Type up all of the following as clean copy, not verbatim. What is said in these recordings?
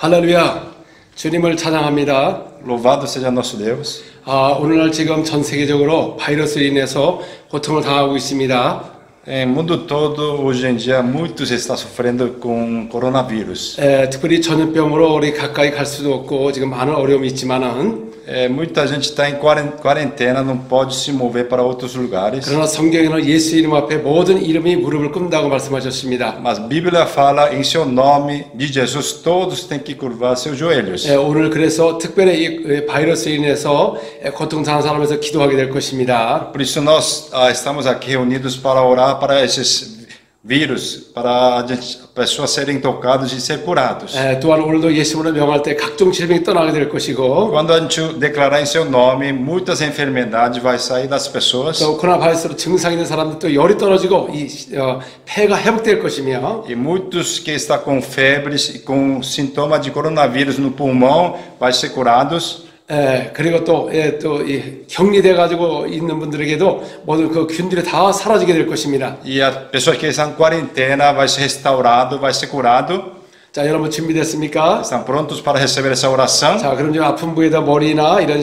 할렐루야. 주님을 찬양합니다. Louvado seja nosso Deus. 오늘날 지금 전 세계적으로 바이러스로 인해서 고통을 당하고 있습니다. Em mundo todo, hoje em dia, muitos estão sofrendo com coronavírus. 특별히 전염병으로 우리 가까이 갈 수도 없고 지금 많은 어려움이 있지만은 Muita gente está em quarentena, não pode se mover para outros lugares. 그러나 성경에는 예수 이름 앞에 모든 이름이 무릎을 꿇는다고 말씀하셨습니다. Mas a Bíblia fala, em seu nome de Jesus, todos têm que curvar seus joelhos. 오늘 그래서 특별히 이 바이러스로 인해서 고통당한 사람에서 기도하게 될 것입니다. Por isso nós estamos aqui reunidos para orar para esses vírus, para as pessoas serem tocadas e ser curados. 또한 오늘도 예수님을 명할 때 각종 질병이 떠나게 될 것이고 Quando a gente declarar em seu nome, muitas enfermidades vai sair das pessoas. 또 코로나 바이러스로 증상 있는 사람들도 열이 떨어지고 이 폐가 회복될 것이며 E muitos que estão com febres e com sintomas de coronavírus no pulmão vai ser curados. 그리고 또 이 격리돼 가지고 있는 분들에게도 모든 그 균들이 다 사라지게 될 것입니다. E as pessoas que estão em quarentena vai ser restaurado, vai ser curado. 자, 여러분 준비됐습니까? Estão prontos para receber essa oração? 자, 그럼 좀 아픈 부위에다 머리나 이런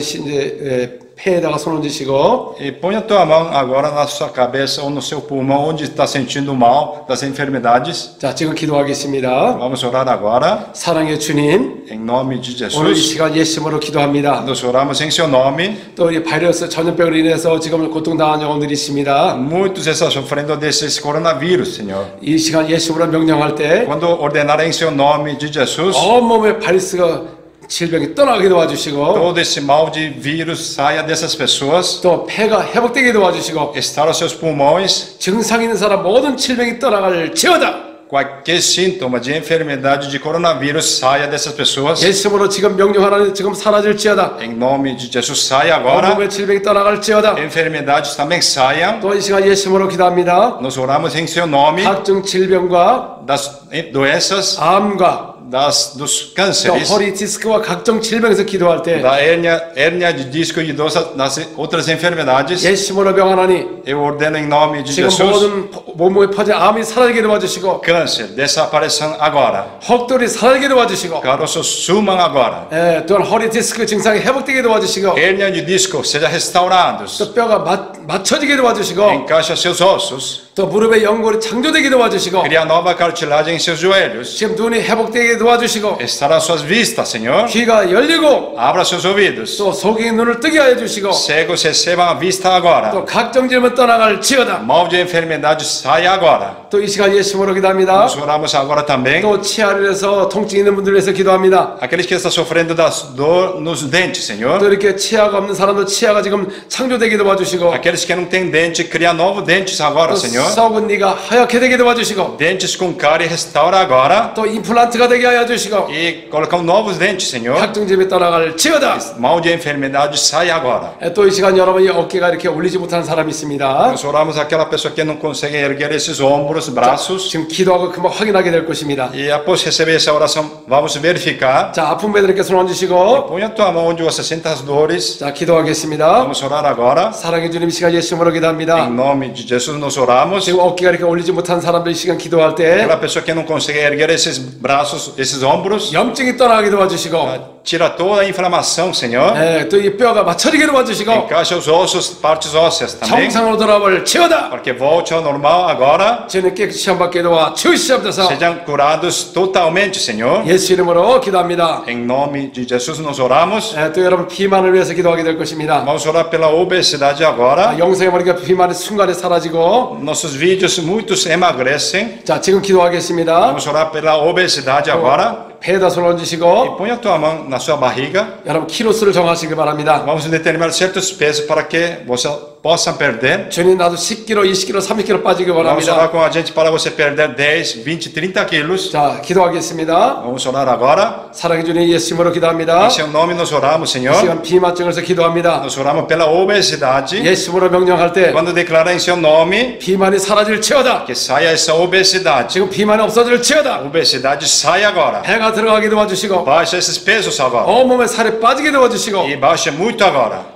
이제 폐에다가 손 얹으시고 E ponha a tua mão agora na sua cabeça ou no seu pulmão, onde está sentindo mal das enfermidades. 자, 지금 기도하겠습니다. Vamos orar agora, 사랑의 주님, em nome de 오늘 이 Jesus. 시간 예수님으로 기도합니다. Nós oramos em seu nome. 또 이 바이러스 전염병으로 인해서 지금 고통당한 영혼들이 있습니다. Muitos estão sofrendo desse coronavírus, Senhor. 이 시간 예수님으로 명령할 때 Quando ordenar em seu nome de Jesus, 온몸에 바이러스가 질병이 떠나게 도와주시고 todo esse mal de vírus saia dessas pessoas, 또 폐가 회복되게 도와주시고 estar aos seus pulmões, 증상 있는 사람 모든 질병이 떠나갈 지어다. qualquer sintoma de enfermidade de coronavírus saia dessas pessoas. 예수님으로 지금 명령하는 지금 사라질지어다. Em nome de Jesus, saia agora. 온몸의 질병이 떠나갈지어다. Enfermidades também saiam. 또 이 시간 예수님으로 기도합니다. Nós oramos em seu nome 각종 질병과 das doenças, 암과 dos 또 cânceres, 허리 디스크와 각종 질병에서 기도할 때 da hérnia de disco e das outras enfermedades. 예수님으로 명하나니 Eu ordeno em nome de 지금 Jesus, 모든 몸에 퍼진 암이 사라지게 도와주시고 câncer, desapareçam agora. 혹돌이 사라지게 도와주시고 Caroços sumam agora. 또한 허리 디스크 증상이 회복되게 도와주시고 Hérnia de disco, seja restaurados. 또 뼈가 맞춰지게 도와주시고 Encaixa seus ossos. 또 무릎의 연골이 창조되게 도와주시고 Cria nova cartilagem em seus joelhos. 지금 눈이 회복되게 도와주시고 Estará às suas vistas, Senhor. 귀가 열리고 Abra seus ouvidos. 또 속의 눈을 뜨게 하여 주시고 Cegos recebam a vista agora. 또 각종 질문 떠나갈 지어다. Mal de enfermidade saia agora. 또 이 시간 예수님으로 기도합니다. Nós oramos agora também. 또 치아를 위해서 통증 있는 분들을 위해서 기도합니다. Aqueles que estão sofrendo das dor nos dentes, Senhor. 또 이렇게 치아가 없는 사람도 치아가 지금 창조되게 도와주시고 Aqueles que não têm dente, cria novos dentes agora, 또 Senhor. 썩은 니가 하얗게 되게 도와주시고 Dentes com cárie, restaura agora. 또 임플란트가 되게 하여 주시고 E colocam novos dentes, Senhor. 각종 질병이 떠나갈 지어다. Mal de enfermidade sai agora. 또 이 시간 여러분이 어깨가 이렇게 올리지 못하는 사람이 있습니다. Nós oramos aquela pessoa que não consegue erguer esses ombros, braços. 지금 기도하고 금방 확인하게 될 것입니다. E após receber essa oração, vamos verificar. 자, 아픈 분들께 손 얹으시고 Põe a tua mão onde você sente as dores. 자, 기도하겠습니다. Vamos orar agora. 사랑해 주님, 이 시간 예수님으로 기도합니다. Em nome de Jesus nós oramos. 지금 어깨가 이렇게 올리지 못한 사람들 이 시간 기도할 때 Aquela pessoa que não consegue erguer esses braços, esses ombros. 염증이 떠나게 도와주시고 Tira toda a inflamação, Senhor. 또 이 뼈가 맞춰지게 도와주시고 Encaixa os ossos, partes ósseas também. 정상으로 돌아올 치어다. Para que volte ao normal agora. 저는 깨끗이 시험받게 도와 치우시옵소서. Sejam curados totalmente, Senhor. 예수 이름으로 기도합니다. Em nome de Jesus nós oramos. 또 여러분 비만을 위해서 기도하게 될 것입니다. Vamos orar pela obesidade agora. 영상에 보니까 비만이 순간에 사라지고 Nossos vídeos, muitos emagrecem. 자, 지금 기도하겠습니다. Vamos orar pela obesidade agora. 배에다 손 얹으시고 Põe a tua mão na sua barriga. 여러분 키로수를 정하시기 바랍니다. Vamos determinar certos pesos para que você possa perder. 주님 나도 10kg, 20kg, 30kg 빠지기 Vamos 바랍니다. orar com a gente para você perder 10, 20, 30 quilos. 자, 기도하겠습니다. Vamos orar agora. 사랑해 주님 예수님으로 기도합니다. Em seu nome nós oramos, 이 Senhor. 시간 비만증에서 기도합니다. Nós oramos pela obesidade. 예수님으로 명령할 때 Quando declarar em seu nome 비만이 사라질 치어다. que saia essa obesidade. 지금 비만이 없어질 치어다. Obesidade sai agora. 배가 들어가게 도와주시고 Baixa esses pesos agora. 온몸에 살이 빠지게 도와주시고 E baixa muito agora.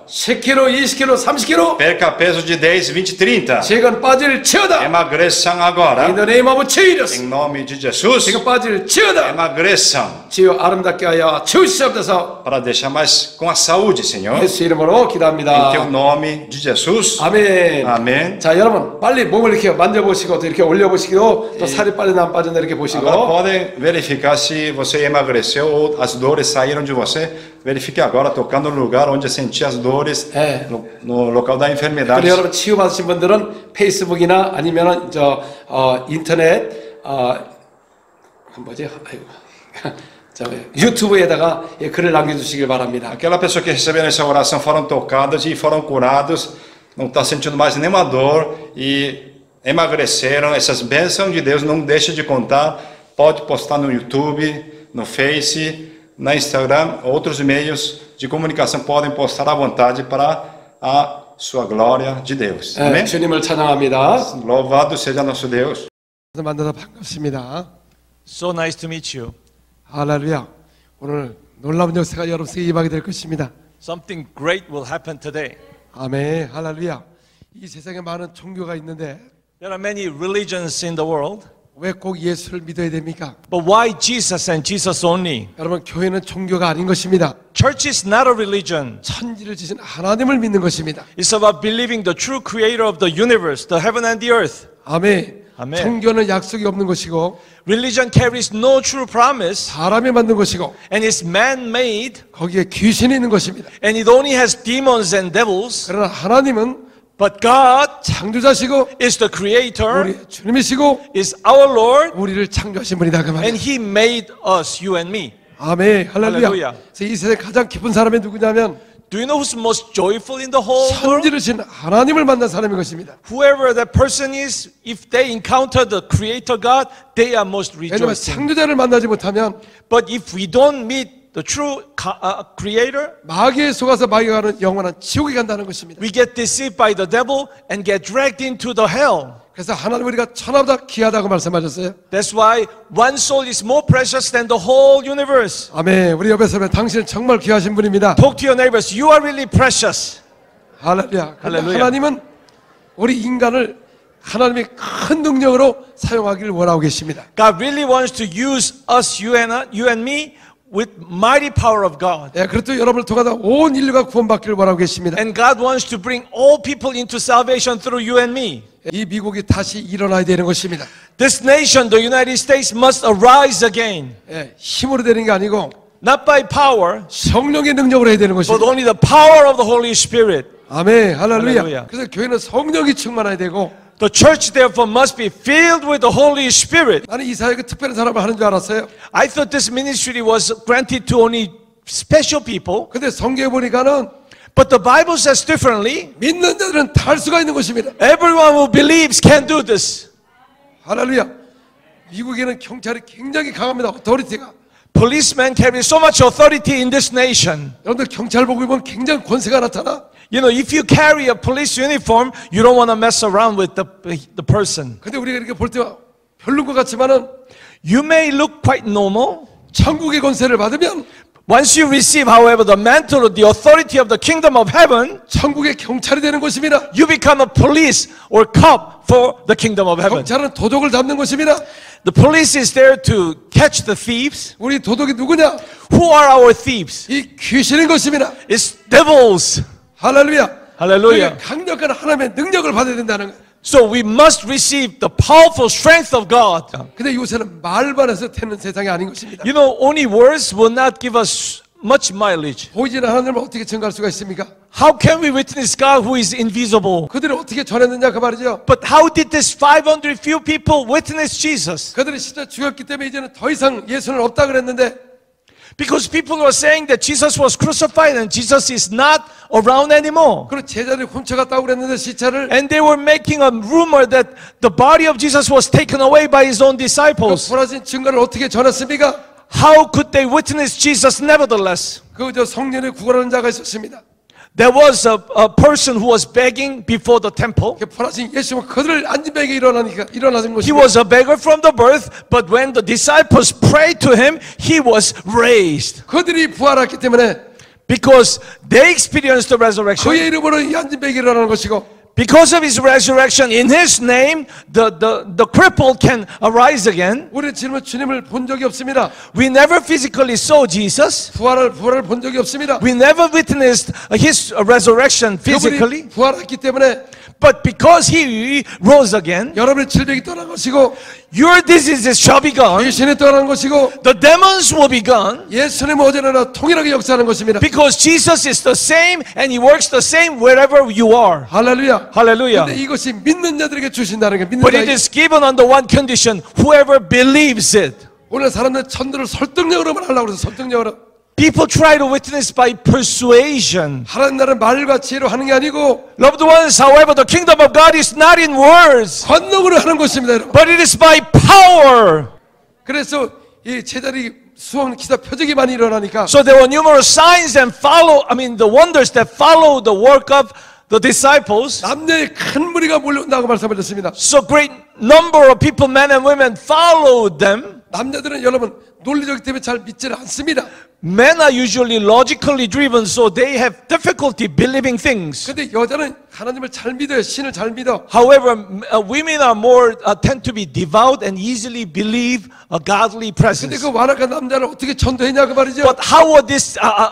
10kg, 20kg, 30kg Perca peso de 10, 20, 30. 지금 빠질지어다. Emagreçam In agora. the name of Jesus. Em nome de Jesus. 지금 빠질지어다. Emagreçam. 주여 아름답게 하여 주시옵소서. Para deixar mais com a saúde, Senhor. 예수 이름으로 Em teu 기도합니다. nome de Jesus. 아멘. Amém. 자, 여러분 빨리 몸을 이렇게 만져보시고 또 이렇게 올려보시고 또 살이 빠졌나 안 빠졌나 이렇게 보시고 Agora podem verificar se você emagreceu ou as dores saíram de você. Verifique agora, tocando no lugar onde sentir as dores, É. no local da enfermidade. 그리고 여러분 치유받으신 분들은 페이스북이나 아니면은 인터넷 뭐지? 아이고. 유튜브에다가 글을 남겨주시길 바랍니다. Aquela pessoa que recebeu essa oração foram tocadas e foram curados, não está sentindo mais nenhuma dor e emagreceram. Essas bênçãos de Deus, não deixe de contar. Pode postar no YouTube, no Face, no Instagram, outros meios de comunicação podem postar à vontade para a sua glória de Deus. 네, Amém? 주님을 찬양합니다. Louvado seja nosso Deus. 만나서 반갑습니다. So nice to meet you. 할렐루야. 오늘 놀라운 역사가 여러분에게 임하게 될 것입니다. Something great will happen today. 아멘. 할렐루야. 이 세상에 많은 종교가 있는데 There are many religions in the world, 왜 꼭 예수를 믿어야 됩니까? but why Jesus and Jesus only? 여러분 교회는 종교가 아닌 것입니다. Church is not a religion. 천지를 지신 하나님을 믿는 것입니다. It's about believing the true creator of the universe, the heaven and the earth. 아멘. 아멘. 종교는 약속이 없는 것이고 Religion carries no true promise 사람이 만든 것이고 and is man-made 거기에 귀신이 있는 것입니다. and it only has demons and devils. 그러나 하나님은 But God 창조자시고 is the creator, 우리 주님이시고 is our Lord, 우리를 창조하신 분이다 그 and 말이에요. He made us, you and me. 아멘. 할렐루야. 할렐루야. 그래서 이 세상에 가장 기쁜 사람이 누구냐면 Do you know who's most joyful in the whole world? 천지를 신 하나님을 만난 사람인 것입니다. Whoever that person is, if they encounter the Creator God, they are most 왜냐하면 rejoicing. 창조자를 만나지 못하면 But if we don't meet the true Creator, 마귀에 속아서 마귀가 가는 영원한 지옥에 간다는 것입니다. we get deceived by the devil and get dragged into the hell. 그래서 하나님 우리가 천하보다 귀하다고 말씀하셨어요. That's why one soul is more precious than the whole universe. 아멘. 우리 옆에 서면 당신은 정말 귀하신 분입니다. Talk to your neighbors. You are really precious. 할렐루야. 그런데 할렐루야. 하나님은 우리 인간을 하나님의 큰 능력으로 사용하기를 원하고 계십니다. God really wants to use us, you and me, with mighty power of God. 예, 그렇도 여러분을 통하여 온 인류가 구원받기를 원하고 계십니다. And God wants to bring all people into salvation through you and me. 이 미국이 다시 일어나야 되는 것입니다. This nation, the United States, must arise again. 예, 힘으로 되는 게 아니고 Not by power, 성령의 능력으로 해야 되는 but 것입니다. only the power of the Holy Spirit. 아멘. 할렐루야. 할렐루야. 그래서 교회는 성령이 충만해야 되고 The church, therefore, must be filled with the Holy Spirit. 나는 이 사역에 특별한 사람을 하는 줄 알았어요. I thought this ministry was granted to only special people, 근데 성경에 보니까는 but the Bible says differently. 믿는 자들은 다 할 수가 있는 것입니다. Everyone who believes can do this. 할렐루야. 미국에는 경찰이 굉장히 강합니다. 어토리티가. Policemen carry so much authority in this nation. 여러분들 경찰 보고 입으면 굉장히 권세가 나타나. You know, if you carry a police uniform, you don't want to mess around with the person. 근데 우리가 이렇게 볼 때 별론 것 같지만은 You may look quite normal. 천국의 권세를 받으면 Once you receive, however, the mantle of the authority of the kingdom of heaven, 천국의 경찰이 되는 것입니다. you become a police or cop for the kingdom of heaven. 경찰은 도둑을 잡는 것입니다. The police is there to catch the thieves. 우리 도둑이 누구냐? Who are our thieves? 이 귀신인 것입니다. It's devils. 할렐루야. Hallelujah. 그러니까 강력한 하나님의 능력을 받아야 된다는 거예요. So we must receive the powerful strength of God. 근데 요새는 말만 해서 되는 세상이 아닌 것입니다. You know, only words will not give us much mileage. 보이지는 하나님을 어떻게 증거할 수가 있습니까? How can we witness God who is invisible? 그들이 어떻게 전했느냐 그 말이죠. But how did this 500 few people witness Jesus? 그들이 진짜 죽였기 때문에 이제는 더 이상 예수는 없다 그랬는데 Because people were saying that Jesus was crucified and Jesus is not around anymore. 그리고 제자들이 훔쳐갔다고 그랬는데 시체를 And they were making a rumor that the body of Jesus was taken away by his own 그 disciples. 불화진 증거를 어떻게 전했습니까? How could they witness Jesus nevertheless? 그 저 성령을 구걸하는 자가 있었습니다. There was a person who was begging before the temple. 그 불화진 예수가 그들을 안진뱅이 일어나는 He 것입니다. was a beggar from the birth, but when the disciples prayed to him, he was raised. 그들이 부활했기 때문에 Because they experienced the resurrection. 그의 이름으로 이 안진뱅이 일어나는 것이고 Because of his resurrection, in his name, the crippled can arise again. 우리는 지금은 주님을 본 적이 없습니다. We never physically saw Jesus. 부활을 본 적이 없습니다. We never witnessed his resurrection physically. 그분이 부활했기 때문에 But because he rose again, 여러분의 질병이 떠난 것이고 your diseases shall be gone. 귀신이 떠난 것이고 The demons will be gone. 예수님 어제나 동일하게 역사하는 것입니다. Because Jesus is the same and he works the same wherever you are. 할렐루야. Hallelujah. 근데 이것이 믿는 자들에게 주신다는 게 믿는 But it 자. is given on the one condition, whoever believes it. 오늘 사람들 천도를 설득력으로만 하려고 그래서 설득력으로. People try to witness by persuasion. 하나님 나라는 말과 지혜로 하는 게 아니고 Loved ones, however, the kingdom of God is not in words, 권능으로 하는 것입니다, 여러분. but it is by power. 그래서 이 제자리 수험 기사 표적이 많이 일어나니까 So there were numerous signs and the wonders that follow the work of the disciples. 남녀의 큰 무리가 몰려온다고 말씀하셨습니다. So great number of people, men and women, followed them. 남자들은 여러분 논리적 때문에 잘 믿지를 않습니다. Men are usually logically driven, so they have difficulty believing things. 근데 여자는 하나님을 잘 믿어요. 신을 잘 믿어. However, women are more tend to be devout and easily believe a godly 근데 presence. 그 완악한 남자를 어떻게 전도했냐 그 말이죠. But how would this,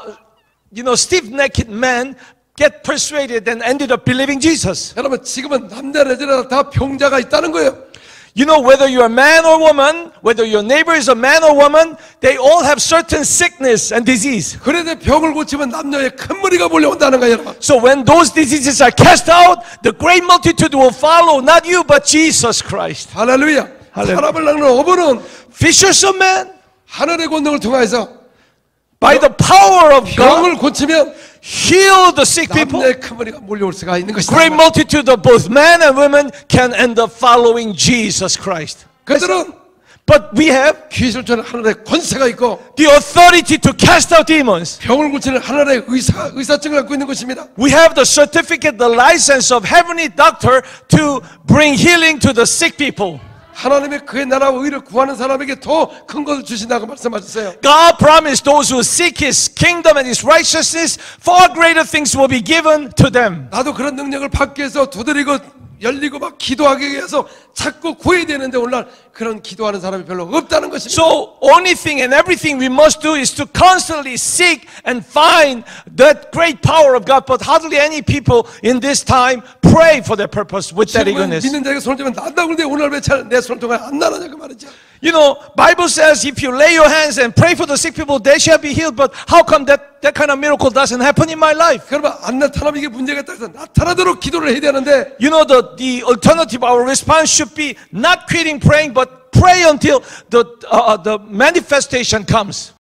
stiff-necked man get persuaded and ended up believing Jesus? 여러분 지금은 남자나 여자나 다 병자가 있다는 거예요. You know, whether you're a man or woman, whether your neighbor is a man or woman, they all have certain sickness and disease. 그래도 병을 고치면 남녀의 큰 무리가 몰려온다는 거예요, 여러분. So when those diseases are cast out, the great multitude will follow, not you, but Jesus Christ. 할렐루야. 할렐루야. 사람을 낚는 어부는 Fishers of men, 하늘의 권능을 통해서 by the power of God, 병을 고치면 heal the sick people. 남녀의 큰 무리가 몰려올 수가 있는 것이다. Great multitude of both men and women can end up following Jesus Christ. 그들은 But we have 귀신을 쫓는 하늘의 권세가 있고 the authority to cast out demons. 병을 고치는 하늘의 의사증을 갖고 있는 것입니다. We have the certificate, the license of heavenly doctor to bring healing to the sick people. 하나님의 그의 나라와 의를 구하는 사람에게 더 큰 것을 주신다고 말씀하셨어요. God promised those who seek His kingdom and His righteousness, far greater things will be given to them. 나도 그런 능력을 받기 위해서 두드리고 열리고 막 기도하기 위해서 자꾸 구해야 되는데 오늘날 그런 기도하는 사람이 별로 없다는 것입니다. So only thing and everything we must do is to constantly seek and find that great power of God. But hardly any people in this time pray for their purpose with that 지금은 eagerness. 믿는 자에게 손을 쥐면 난다고 그러는데 오늘 왜 내 손을 통해 안 나느냐 그 말이죠. You know, Bible says if you lay your hands and pray for the sick people, they shall be healed. But how come that kind of miracle doesn't happen in my life? 그러면 안 나타나면 이게 문제가 있다 해서 나타나도록 기도를 해야 되는데 You know, the alternative, our response should be not quitting praying, but pray until the manifestation comes.